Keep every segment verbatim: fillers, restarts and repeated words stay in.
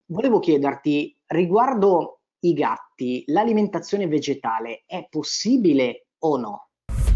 Volevo chiederti, riguardo i gatti, l'alimentazione vegetale è possibile o no?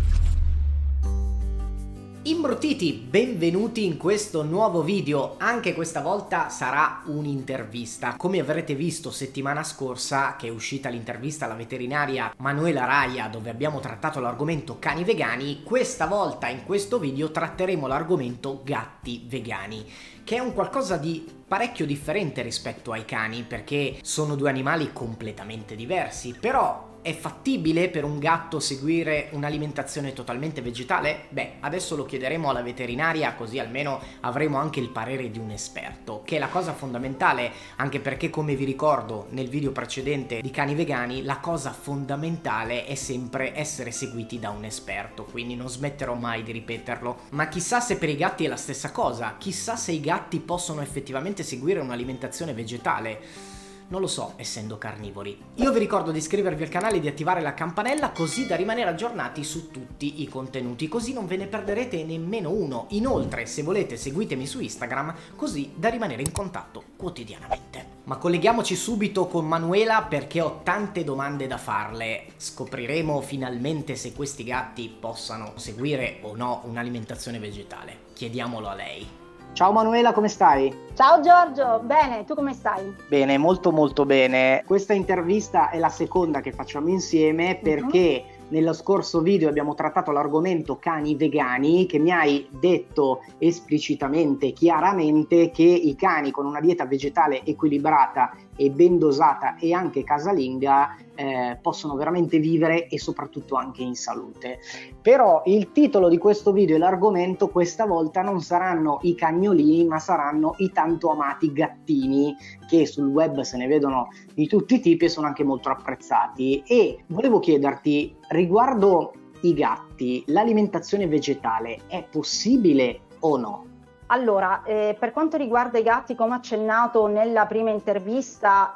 Imbruttiti, benvenuti in questo nuovo video. Anche questa volta sarà un'intervista. Come avrete visto settimana scorsa, che è uscita l'intervista alla veterinaria Manuela Raia, dove abbiamo trattato l'argomento cani vegani, questa volta in questo video tratteremo l'argomento gatti vegani, che è un qualcosa di parecchio differente rispetto ai cani, perché sono due animali completamente diversi. Però è fattibile per un gatto seguire un'alimentazione totalmente vegetale? Beh, adesso lo chiederemo alla veterinaria, così almeno avremo anche il parere di un esperto, che è la cosa fondamentale, anche perché, come vi ricordo nel video precedente di cani vegani, la cosa fondamentale è sempre essere seguiti da un esperto, quindi non smetterò mai di ripeterlo. Ma chissà se per i gatti è la stessa cosa, chissà se i gatti possono effettivamente seguire un'alimentazione vegetale. Non lo so, essendo carnivori. Io vi ricordo di iscrivervi al canale e di attivare la campanella, così da rimanere aggiornati su tutti i contenuti, così non ve ne perderete nemmeno uno. Inoltre, se volete, seguitemi su Instagram, così da rimanere in contatto quotidianamente. Ma colleghiamoci subito con Manuela, perché ho tante domande da farle. Scopriremo finalmente se questi gatti possano seguire o no un'alimentazione vegetale. Chiediamolo a lei. Ciao Manuela, come stai? Ciao Giorgio, bene, tu come stai? Bene, molto molto bene. Questa intervista è la seconda che facciamo insieme perché uh-huh. Nello scorso video abbiamo trattato l'argomento cani vegani, che mi hai detto esplicitamente, chiaramente, che i cani con una dieta vegetale equilibrata e ben dosata e anche casalinga eh, possono veramente vivere e soprattutto anche in salute. Però il titolo di questo video e l'argomento questa volta non saranno i cagnolini, ma saranno i tanto amati gattini, che sul web se ne vedono di tutti i tipi e sono anche molto apprezzati. E volevo chiederti, riguardo i gatti, l'alimentazione vegetale è possibile o no? Allora, eh, per quanto riguarda i gatti, come accennato nella prima intervista,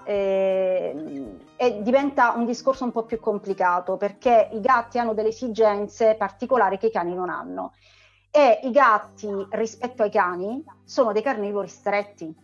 eh, eh, diventa un discorso un po' più complicato, perché i gatti hanno delle esigenze particolari che i cani non hanno, e i gatti rispetto ai cani sono dei carnivori stretti.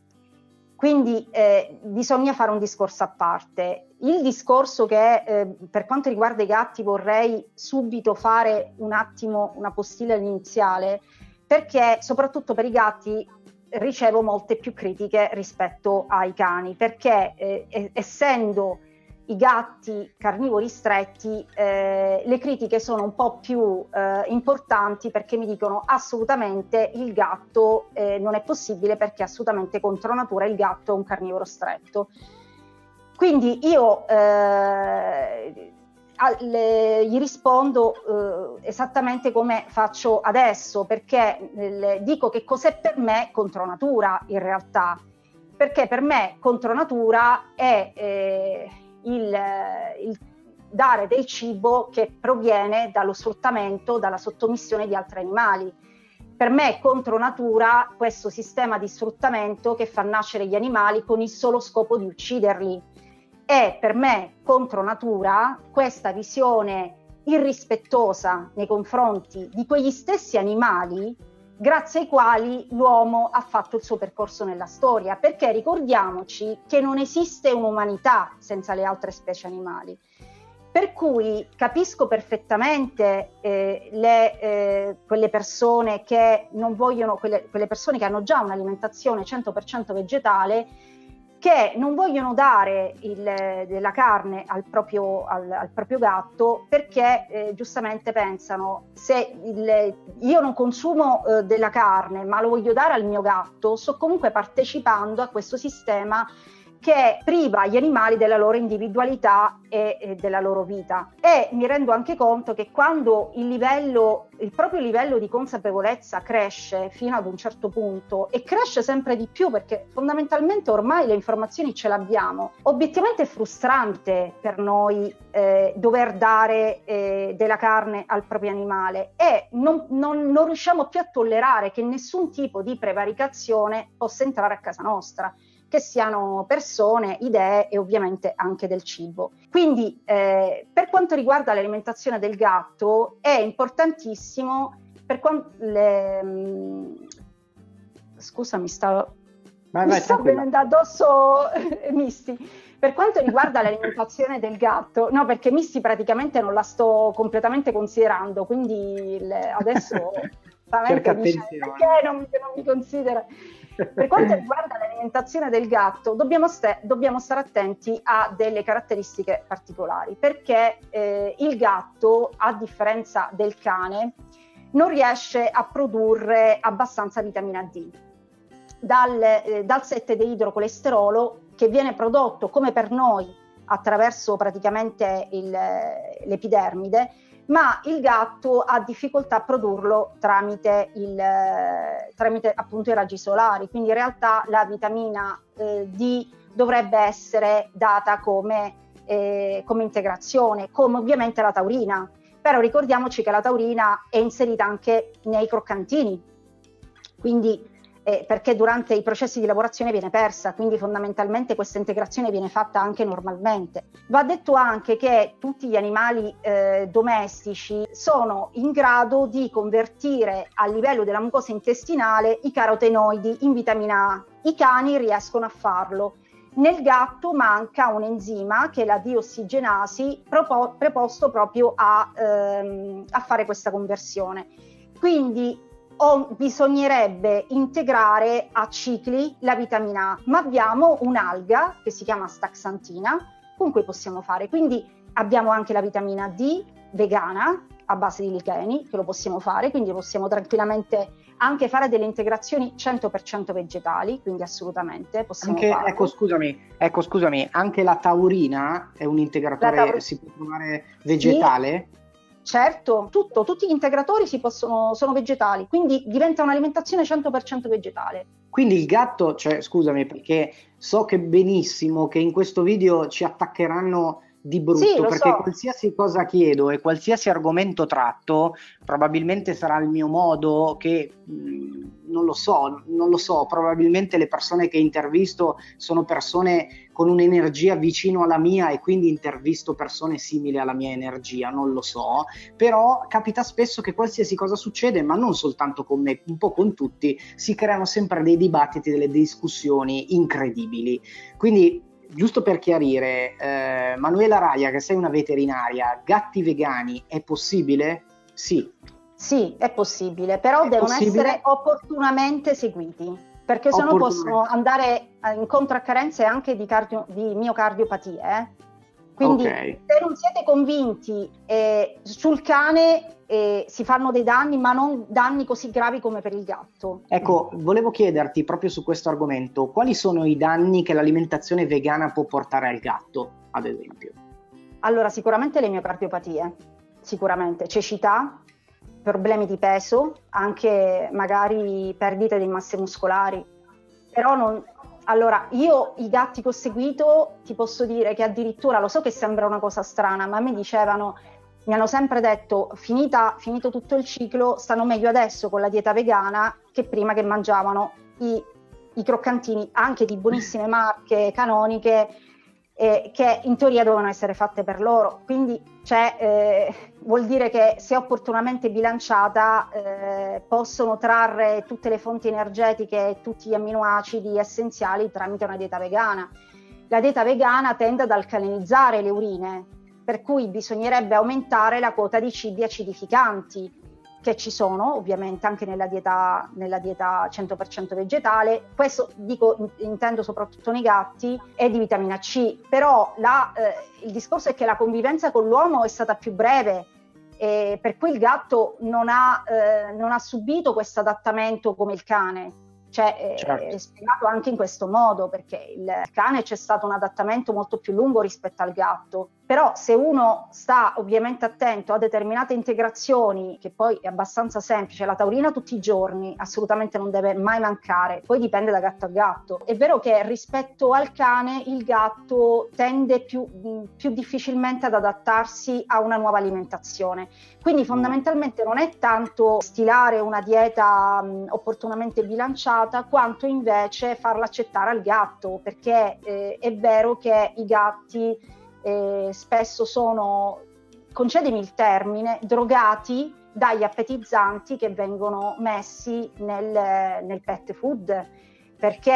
Quindi eh, bisogna fare un discorso a parte. Il discorso che eh, per quanto riguarda i gatti vorrei subito fare un attimo una postilla iniziale, perché soprattutto per i gatti ricevo molte più critiche rispetto ai cani, perché eh, essendo i gatti carnivori stretti, eh, le critiche sono un po' più eh, importanti, perché mi dicono assolutamente il gatto eh, non è possibile, perché è assolutamente contro natura, il gatto è un carnivoro stretto. Quindi io eh, le, gli rispondo eh, esattamente come faccio adesso, perché eh, dico che cos'è per me contro natura in realtà, perché per me contro natura è eh, Il, il dare del cibo che proviene dallo sfruttamento, dalla sottomissione di altri animali. Per me è contro natura questo sistema di sfruttamento che fa nascere gli animali con il solo scopo di ucciderli. È per me contro natura questa visione irrispettosa nei confronti di quegli stessi animali grazie ai quali l'uomo ha fatto il suo percorso nella storia, perché ricordiamoci che non esiste un'umanità senza le altre specie animali. Per cui capisco perfettamente eh, le, eh, quelle persone che non vogliono, quelle, quelle persone che hanno già un'alimentazione cento per cento vegetale, che non vogliono dare il, della carne al proprio, al, al proprio gatto, perché eh, giustamente pensano, se il, io non consumo eh, della carne ma lo voglio dare al mio gatto, sto comunque partecipando a questo sistema che priva gli animali della loro individualità e, e della loro vita. E mi rendo anche conto che quando il livello, il proprio livello di consapevolezza cresce fino ad un certo punto, e cresce sempre di più perché fondamentalmente ormai le informazioni ce l'abbiamo, obiettivamente è frustrante per noi eh, dover dare eh, della carne al proprio animale, e non, non, non riusciamo più a tollerare che nessun tipo di prevaricazione possa entrare a casa nostra, che siano persone, idee e ovviamente anche del cibo. Quindi eh, per quanto riguarda l'alimentazione del gatto è importantissimo, per quanto le, scusa mi sta Vai, Mi vai, sta tranquilla. venendo addosso Misty. Per quanto riguarda l'alimentazione del gatto, no, perché Misty praticamente non la sto completamente considerando, quindi il- adesso Cerca giustamente dice attenzione. perché non, mi- non mi considera. Per quanto riguarda l'alimentazione del gatto, dobbiamo, sta- dobbiamo stare attenti a delle caratteristiche particolari, perché eh, il gatto, a differenza del cane, non riesce a produrre abbastanza vitamina D. Dal, eh, dal sette deidrocolesterolo che viene prodotto come per noi attraverso praticamente il, l'epidermide, ma il gatto ha difficoltà a produrlo tramite, il, tramite appunto i raggi solari, quindi in realtà la vitamina eh, D dovrebbe essere data come, eh, come integrazione, come ovviamente la taurina, però ricordiamoci che la taurina è inserita anche nei croccantini, quindi Eh, perché durante i processi di lavorazione viene persa, quindi fondamentalmente questa integrazione viene fatta anche normalmente. Va detto anche che tutti gli animali eh, domestici sono in grado di convertire a livello della mucosa intestinale i carotenoidi in vitamina A. I cani riescono a farlo. Nel gatto manca un enzima che è la diossigenasi propo- preposto proprio a, ehm, a fare questa conversione. Quindi O bisognerebbe integrare a cicli la vitamina A, ma abbiamo un'alga che si chiama staxantina con cui possiamo fare, quindi abbiamo anche la vitamina D vegana a base di licheni che lo possiamo fare, quindi possiamo tranquillamente anche fare delle integrazioni cento per cento vegetali, quindi assolutamente possiamo Anche, farlo. ecco, scusami, ecco, scusami, anche la taurina è un integratore, taur- si può trovare vegetale? Sì. Certo, tutto, tutti gli integratori si possono, sono vegetali, quindi diventa un'alimentazione cento per cento vegetale. Quindi il gatto, cioè scusami, perché so che benissimo che in questo video ci attaccheranno di brutto, Sì, lo perché so. qualsiasi cosa chiedo e qualsiasi argomento tratto, probabilmente sarà il mio modo che, mh, non lo so, non lo so, probabilmente le persone che intervisto sono persone con un'energia vicino alla mia e quindi intervisto persone simili alla mia energia, non lo so, però capita spesso che qualsiasi cosa succede, ma non soltanto con me, un po' con tutti, si creano sempre dei dibattiti, delle discussioni incredibili. Quindi, giusto per chiarire, eh, Manuela Raia, che sei una veterinaria, gatti vegani è possibile? Sì. Sì, è possibile, però È devono possibile? essere opportunamente seguiti, perché sennò Opportunamente. possono andare eh, incontro a carenze anche di, cardio- di miocardiopatie. eh. Quindi Ok. se non siete convinti eh, sul cane eh, si fanno dei danni, ma non danni così gravi come per il gatto. Ecco, volevo chiederti proprio su questo argomento, quali sono i danni che l'alimentazione vegana può portare al gatto, ad esempio? Allora, sicuramente le miocardiopatie, sicuramente cecità, problemi di peso, anche magari perdite di masse muscolari. Però non... Allora, io i gatti che ho seguito ti posso dire che addirittura, lo so che sembra una cosa strana, ma mi dicevano, mi hanno sempre detto, finita, finito tutto il ciclo, stanno meglio adesso con la dieta vegana che prima che mangiavano i, i croccantini, anche di buonissime marche canoniche, eh, che in teoria dovevano essere fatte per loro. Quindi cioè, eh, vuol dire che se opportunamente bilanciata eh, possono trarre tutte le fonti energetiche e tutti gli amminoacidi essenziali tramite una dieta vegana. La dieta vegana tende ad alcalinizzare le urine, per cui bisognerebbe aumentare la quota di cibi acidificanti che ci sono ovviamente anche nella dieta, nella dieta cento per cento vegetale. Questo dico, intendo soprattutto nei gatti, e di vitamina C, però la, eh, il discorso è che la convivenza con l'uomo è stata più breve, eh, per cui il gatto non ha, eh, non ha subito questo adattamento come il cane. Cioè, certo. È spiegato anche in questo modo, perché il cane c'è stato un adattamento molto più lungo rispetto al gatto. Però se uno sta ovviamente attento a determinate integrazioni, che poi è abbastanza semplice, la taurina tutti i giorni assolutamente non deve mai mancare, poi dipende da gatto a gatto. È vero che rispetto al cane il gatto tende più, più difficilmente ad adattarsi a una nuova alimentazione, quindi fondamentalmente non è tanto stilare una dieta mh, opportunamente bilanciata, quanto invece farla accettare al gatto, perché eh, è vero che i gatti Eh, spesso sono, concedimi il termine, drogati dagli appetizzanti che vengono messi nel, nel pet food, perché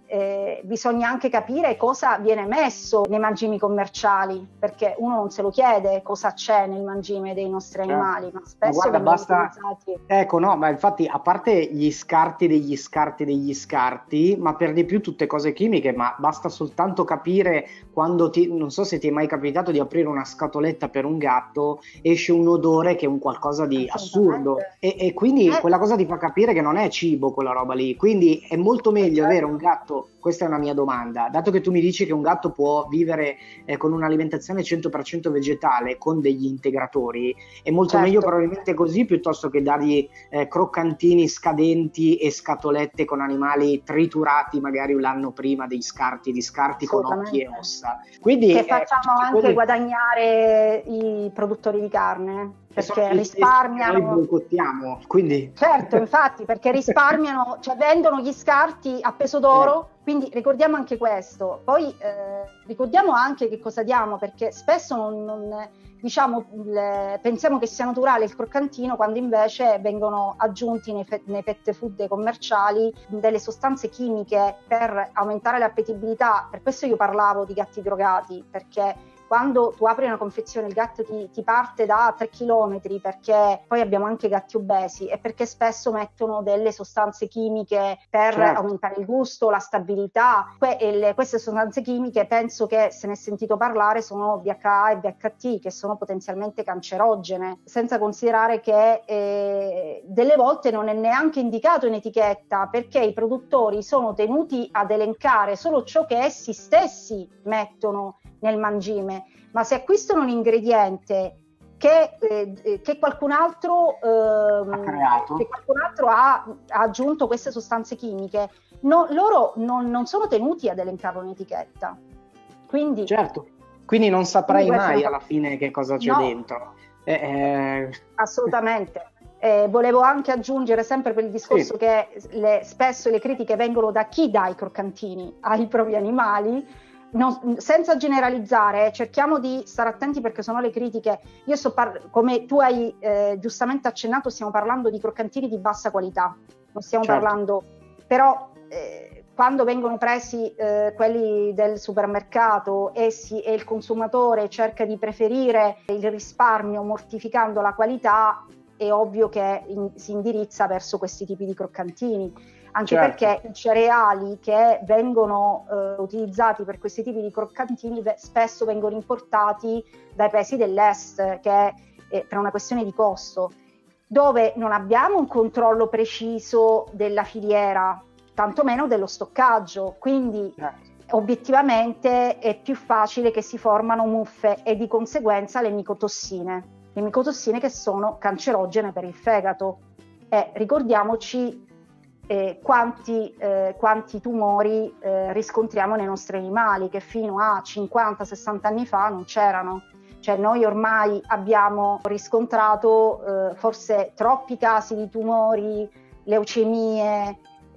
eh, bisogna anche capire cosa viene messo nei mangimi commerciali, perché uno non se lo chiede cosa c'è nel mangime dei nostri certo. animali, ma spesso ma guarda, vengono basta... utilizzati. Ecco, no, ma infatti a parte gli scarti degli scarti degli scarti, ma per di più tutte cose chimiche, ma basta soltanto capire quando ti, non so se ti è mai capitato di aprire una scatoletta per un gatto, esce un odore che è un qualcosa di assurdo e, e quindi eh. quella cosa ti fa capire che non è cibo quella roba lì, quindi è molto meglio certo. avere un gatto. Questa è una mia domanda, dato che tu mi dici che un gatto può vivere eh, con un'alimentazione cento per cento vegetale con degli integratori, è molto certo. meglio probabilmente così piuttosto che dargli eh, croccantini scadenti e scatolette con animali triturati magari l'anno prima, dei scarti di scarti con occhi e ossa. Quindi, che facciamo eh, anche quelli... guadagnare i produttori di carne. Perché risparmiano, noi boicottiamo, quindi certo, infatti, perché risparmiano, cioè vendono gli scarti a peso d'oro, eh. quindi ricordiamo anche questo. Poi eh, ricordiamo anche che cosa diamo, perché spesso non, non diciamo le, pensiamo che sia naturale il croccantino, quando invece vengono aggiunti nei, nei pet food commerciali delle sostanze chimiche per aumentare l'appetibilità. Per questo io parlavo di gatti drogati, perché quando tu apri una confezione il gatto ti, ti parte da tre chilometri, perché poi abbiamo anche gatti obesi, e perché spesso mettono delle sostanze chimiche per certo. aumentare il gusto, la stabilità. Que- le, queste sostanze chimiche, penso che se ne è sentito parlare, sono V H A e V H T, che sono potenzialmente cancerogene, senza considerare che eh, delle volte non è neanche indicato in etichetta, perché i produttori sono tenuti ad elencare solo ciò che essi stessi mettono nel mangime, ma se acquistano un ingrediente che, eh, che qualcun altro, ehm, ha creato, che qualcun altro ha, ha aggiunto queste sostanze chimiche, no, loro non, non sono tenuti ad elencarlo in etichetta. Quindi, certo, quindi non saprai quindi mai è... alla fine che cosa c'è no, dentro. Eh, eh... Assolutamente. Eh, volevo anche aggiungere sempre per il discorso sì. che le, spesso le critiche vengono da chi dà i croccantini ai propri animali. Non, senza generalizzare, cerchiamo di stare attenti, perché sono le critiche. Io sto par- come tu hai eh, giustamente accennato, stiamo parlando di croccantini di bassa qualità, non stiamo certo. parlando, però eh, quando vengono presi eh, quelli del supermercato e, si, e il consumatore cerca di preferire il risparmio mortificando la qualità, è ovvio che in, si indirizza verso questi tipi di croccantini. Anche certo. perché i cereali che vengono eh, utilizzati per questi tipi di croccantini ve- spesso vengono importati dai paesi dell'est, che è eh, per una questione di costo, dove non abbiamo un controllo preciso della filiera, tantomeno dello stoccaggio, quindi certo. obiettivamente è più facile che si formano muffe e di conseguenza le micotossine, le micotossine che sono cancerogene per il fegato. E ricordiamoci Eh, quanti, eh, quanti tumori eh, riscontriamo nei nostri animali, che fino a cinquanta sessanta anni fa non c'erano. Cioè noi ormai abbiamo riscontrato eh, forse troppi casi di tumori, leucemie,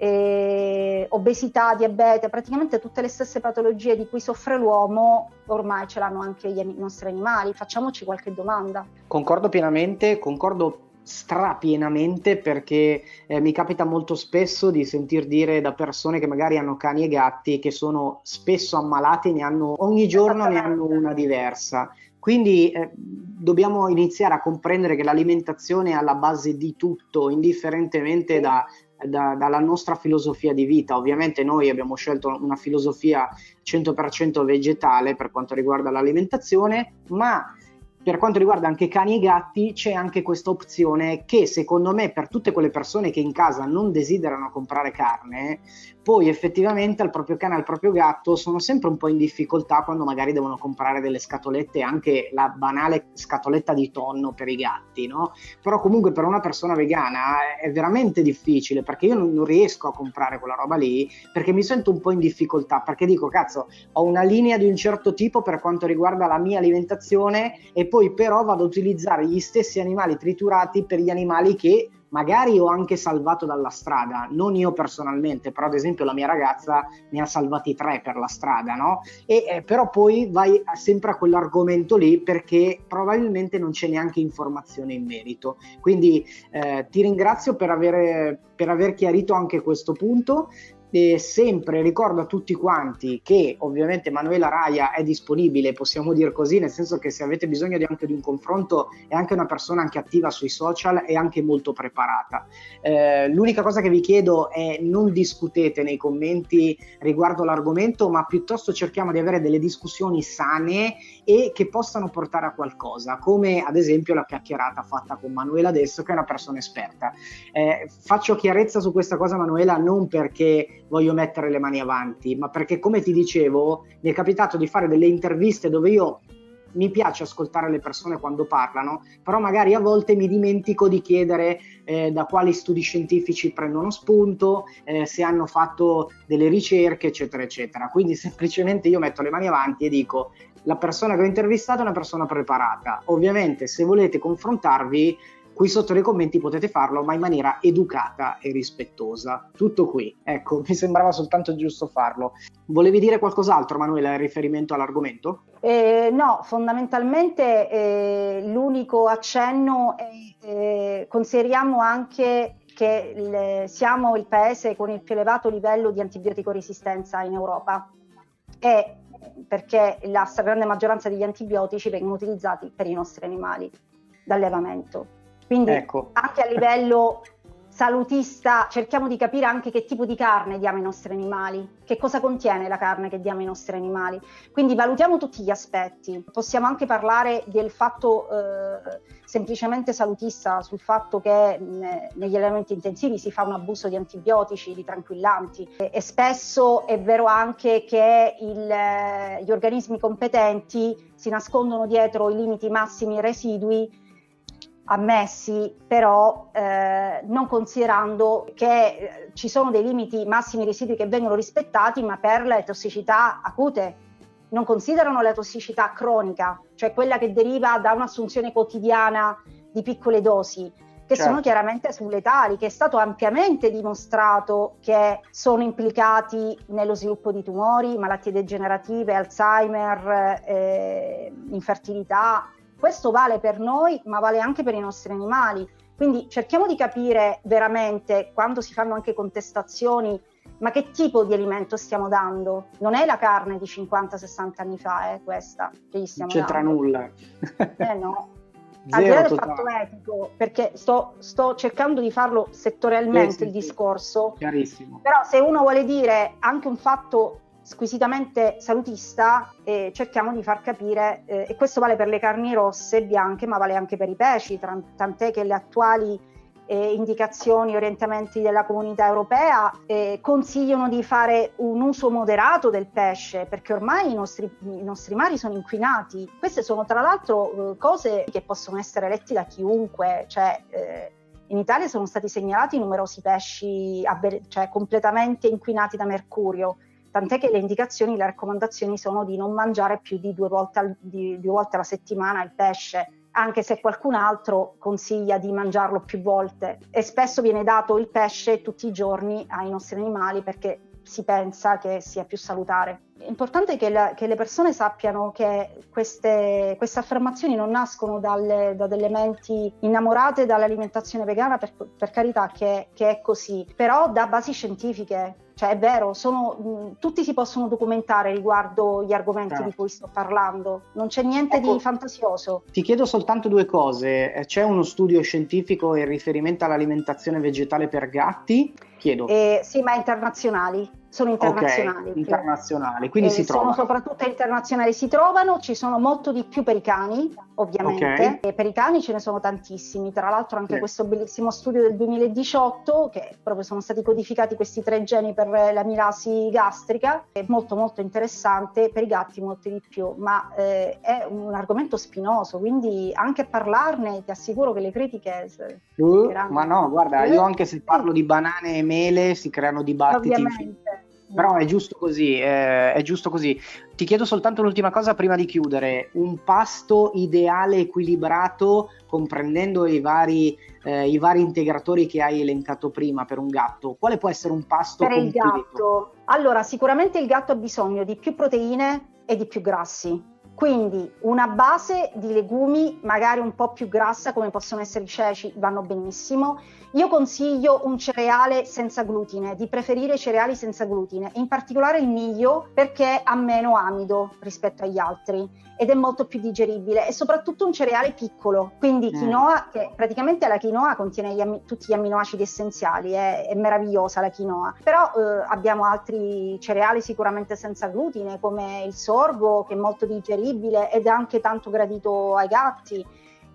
eh, obesità, diabete, praticamente tutte le stesse patologie di cui soffre l'uomo ormai ce l'hanno anche gli, i nostri animali. Facciamoci qualche domanda. Concordo pienamente, concordo strapienamente, perché eh, mi capita molto spesso di sentir dire da persone che magari hanno cani e gatti che sono spesso ammalati, ne hanno ogni giorno ne hanno una diversa. Quindi eh, dobbiamo iniziare a comprendere che l'alimentazione è alla base di tutto, indifferentemente da, da, dalla nostra filosofia di vita. Ovviamente noi abbiamo scelto una filosofia cento per cento vegetale per quanto riguarda l'alimentazione, ma per quanto riguarda anche cani e gatti c'è anche questa opzione che secondo me, per tutte quelle persone che in casa non desiderano comprare carne, poi effettivamente al proprio cane e al proprio gatto sono sempre un po' in difficoltà quando magari devono comprare delle scatolette, anche la banale scatoletta di tonno per i gatti, no? Però comunque per una persona vegana è veramente difficile, perché io non riesco a comprare quella roba lì, perché mi sento un po' in difficoltà, perché dico cazzo, ho una linea di un certo tipo per quanto riguarda la mia alimentazione e poi però vado ad utilizzare gli stessi animali triturati per gli animali che magari ho anche salvato dalla strada, non io personalmente, però ad esempio la mia ragazza ne ha salvati tre per la strada, no? E eh, però poi vai a, sempre a quell'argomento lì, perché probabilmente non c'è neanche informazione in merito. Quindi eh, ti ringrazio per avere, per aver chiarito anche questo punto. E sempre ricordo a tutti quanti che ovviamente Manuela Raia è disponibile, possiamo dire così, nel senso che se avete bisogno di anche di un confronto è anche una persona anche attiva sui social e anche molto preparata. Eh, l'unica cosa che vi chiedo è non discutete nei commenti riguardo l'argomento, ma piuttosto cerchiamo di avere delle discussioni sane e che possano portare a qualcosa, come ad esempio la chiacchierata fatta con Manuela adesso, che è una persona esperta. Eh, faccio chiarezza su questa cosa, Manuela, non perché voglio mettere le mani avanti, ma perché, come ti dicevo, mi è capitato di fare delle interviste dove io mi piace ascoltare le persone quando parlano, però magari a volte mi dimentico di chiedere eh, da quali studi scientifici prendono spunto, eh, se hanno fatto delle ricerche, eccetera, eccetera. Quindi semplicemente io metto le mani avanti e dico: la persona che ho intervistato è una persona preparata. Ovviamente, se volete confrontarvi, qui sotto nei commenti potete farlo, ma in maniera educata e rispettosa. Tutto qui. Ecco, mi sembrava soltanto giusto farlo. Volevi dire qualcos'altro, Manuela, in riferimento all'argomento? Eh, no, fondamentalmente eh, l'unico accenno è eh, consideriamo anche che il, siamo il paese con il più elevato livello di antibiotico resistenza in Europa, e perché la stragrande maggioranza degli antibiotici vengono utilizzati per i nostri animali d'allevamento. Quindi ecco, anche a livello salutista cerchiamo di capire anche che tipo di carne diamo ai nostri animali, che cosa contiene la carne che diamo ai nostri animali. Quindi valutiamo tutti gli aspetti. Possiamo anche parlare del fatto eh, semplicemente salutista, sul fatto che mh, negli allevamenti intensivi si fa un abuso di antibiotici, di tranquillanti, e, e spesso è vero anche che il, gli organismi competenti si nascondono dietro i limiti massimi residui ammessi, però eh, non considerando che eh, ci sono dei limiti massimi residui che vengono rispettati, ma per le tossicità acute. Non considerano la tossicità cronica, cioè quella che deriva da un'assunzione quotidiana di piccole dosi, che certo, sono chiaramente subletali, che è stato ampiamente dimostrato che sono implicati nello sviluppo di tumori, malattie degenerative, Alzheimer, eh, infertilità. Questo vale per noi, ma vale anche per i nostri animali. Quindi cerchiamo di capire veramente, quando si fanno anche contestazioni, ma che tipo di alimento stiamo dando? Non è la carne di cinquanta sessanta anni fa, eh, questa che gli stiamo non c'entra dando. nulla. Eh no. Al di là del fatto etico, perché sto, sto cercando di farlo settorialmente, sì, sì, il discorso. Chiarissimo. Però se uno vuole dire anche un fatto squisitamente salutista, eh, cerchiamo di far capire, eh, e questo vale per le carni rosse e bianche, ma vale anche per i pesci, tant'è che le attuali eh, indicazioni e orientamenti della Comunità Europea eh, consigliano di fare un uso moderato del pesce, perché ormai i nostri, i nostri mari sono inquinati. Queste sono tra l'altro eh, cose che possono essere letti da chiunque, cioè eh, in Italia sono stati segnalati numerosi pesci cioè, completamente inquinati da mercurio, tant'è che le indicazioni, le raccomandazioni sono di non mangiare più di due volte, al, di, due volte alla settimana il pesce, anche se qualcun altro consiglia di mangiarlo più volte. E spesso viene dato il pesce tutti i giorni ai nostri animali perché si pensa che sia più salutare. È importante che, la, che le persone sappiano che queste, queste affermazioni non nascono dalle, da delle menti innamorate dall'alimentazione vegana, per, per carità che, che è così, però da basi scientifiche. Cioè è vero, sono, mh, tutti si possono documentare riguardo gli argomenti certo, di cui sto parlando, non c'è niente ecco, di fantasioso. Ti chiedo soltanto due cose, c'è uno studio scientifico in riferimento all'alimentazione vegetale per gatti? Chiedo. Eh, sì, ma internazionali, sono internazionali. Okay, internazionali, quindi eh, si trovano. Sono soprattutto internazionali, si trovano, ci sono molto di più per i cani, ovviamente, okay, e per i cani ce ne sono tantissimi, tra l'altro anche sì, questo bellissimo studio del duemiladiciotto, che proprio sono stati codificati questi tre geni per l'amilasi gastrica, è molto molto interessante, per i gatti molto di più, ma eh, è un argomento spinoso, quindi anche a parlarne ti assicuro che le critiche... Uh, ma no, guarda, io anche se parlo di banane e mele si creano dibattiti. Ovviamente. Però è giusto così, eh, è giusto così. Ti chiedo soltanto l'ultima cosa prima di chiudere, un pasto ideale equilibrato, comprendendo i vari, eh, i vari integratori che hai elencato prima per un gatto. Quale può essere un pasto per completo? il gatto? Allora, sicuramente il gatto ha bisogno di più proteine e di più grassi. Quindi una base di legumi magari un po' più grassa, come possono essere i ceci, vanno benissimo. Io consiglio un cereale senza glutine, di preferire i cereali senza glutine, in particolare il miglio, perché ha meno amido rispetto agli altri ed è molto più digeribile, e soprattutto un cereale piccolo, quindi Mm. quinoa, che praticamente la quinoa contiene gli ami- tutti gli amminoacidi essenziali, è, è meravigliosa la quinoa, però eh, abbiamo altri cereali sicuramente senza glutine, come il sorgo, che è molto digeribile ed è anche tanto gradito ai gatti.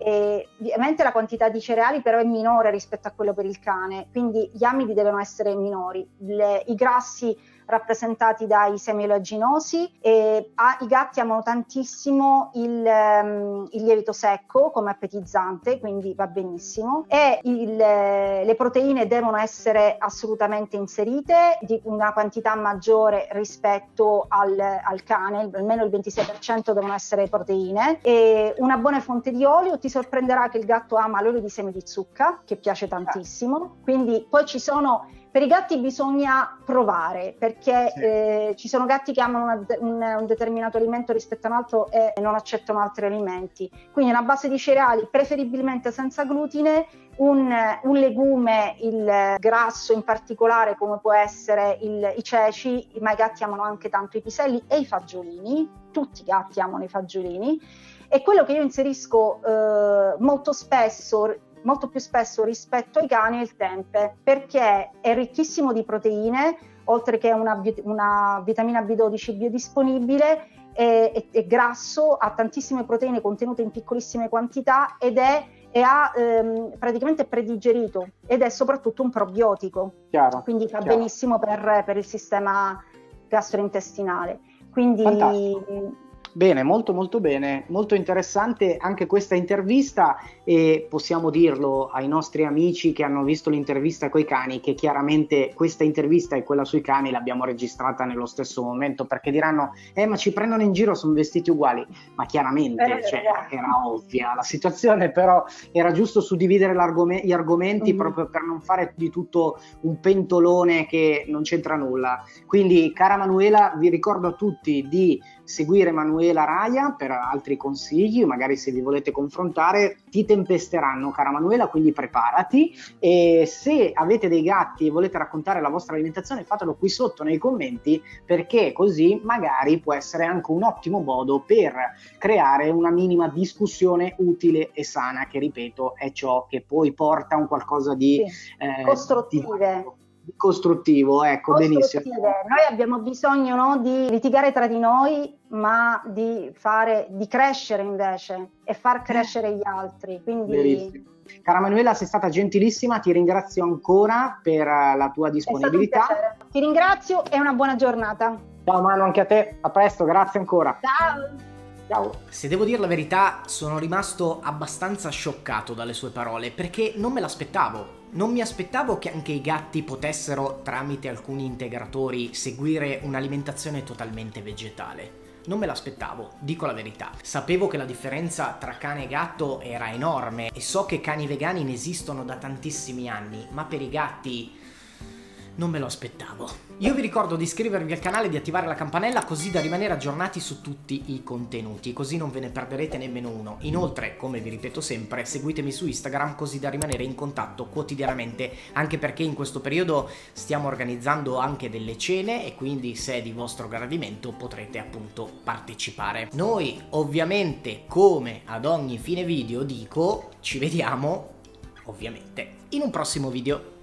E ovviamente la quantità di cereali però è minore rispetto a quello per il cane, quindi gli amidi devono essere minori. Le, i grassi rappresentati dai semi oleaginosi, e ah, i gatti amano tantissimo il, um, il lievito secco come appetizzante, quindi va benissimo, e il, le proteine devono essere assolutamente inserite di una quantità maggiore rispetto al, al cane, almeno il ventisei per cento devono essere proteine, e una buona fonte di olio. Ti sorprenderà che il gatto ama l'olio di semi di zucca, che piace tantissimo, quindi poi ci sono... Per i gatti bisogna provare, perché Sì. eh, ci sono gatti che amano una, un, un determinato alimento rispetto a un altro e non accettano altri alimenti. Quindi una base di cereali, preferibilmente senza glutine, un, un legume, il grasso in particolare, come può essere il, i ceci, ma i gatti amano anche tanto i piselli e i fagiolini, tutti i gatti amano i fagiolini. E quello che io inserisco eh, molto spesso, molto più spesso rispetto ai cani, è il tempe, perché è ricchissimo di proteine, oltre che una, una vitamina B dodici biodisponibile, è, è, è grasso, ha tantissime proteine contenute in piccolissime quantità ed è e ha ehm, praticamente predigerito, ed è soprattutto un probiotico, Chiaro, quindi fa chiaro. benissimo per, per il sistema gastrointestinale. Quindi Fantastico. Bene, molto molto bene, molto interessante anche questa intervista, e possiamo dirlo ai nostri amici che hanno visto l'intervista coi cani, che chiaramente questa intervista e quella sui cani l'abbiamo registrata nello stesso momento, perché diranno eh ma ci prendono in giro, sono vestiti uguali, ma chiaramente Eh, cioè, esatto. era ovvia la situazione, però era giusto suddividere l'argome- gli argomenti Mhm. proprio per non fare di tutto un pentolone che non c'entra nulla. Quindi, cara Manuela, vi ricordo a tutti di seguire Manuela Raia per altri consigli, magari se vi volete confrontare ti tempesteranno, cara Manuela, quindi preparati. E se avete dei gatti e volete raccontare la vostra alimentazione, fatelo qui sotto nei commenti, perché così magari può essere anche un ottimo modo per creare una minima discussione utile e sana, che ripeto è ciò che poi porta a un qualcosa di, Sì. eh, Costruttive. di costruttivo, ecco, benissimo. Costruttive. Noi abbiamo bisogno, no, di litigare tra di noi, ma di fare, di crescere invece e far crescere gli altri. Quindi Verissimo. Cara Manuela, sei stata gentilissima, ti ringrazio ancora per la tua è stato un disponibilità. piacere. Ti ringrazio e una buona giornata. Ciao Manu, anche a te, a presto, grazie ancora. Ciao. Ciao. Se devo dire la verità, sono rimasto abbastanza scioccato dalle sue parole, perché non me l'aspettavo. Non mi aspettavo che anche i gatti potessero, tramite alcuni integratori, seguire un'alimentazione totalmente vegetale. Non me l'aspettavo, dico la verità. Sapevo che la differenza tra cane e gatto era enorme e so che cani vegani ne esistono da tantissimi anni, ma per i gatti non me lo aspettavo. Io vi ricordo di iscrivervi al canale e di attivare la campanella, così da rimanere aggiornati su tutti i contenuti, così non ve ne perderete nemmeno uno. Inoltre, come vi ripeto sempre, seguitemi su Instagram, così da rimanere in contatto quotidianamente, anche perché in questo periodo stiamo organizzando anche delle cene e quindi, se è di vostro gradimento, potrete appunto partecipare. Noi ovviamente, come ad ogni fine video dico, ci vediamo ovviamente in un prossimo video.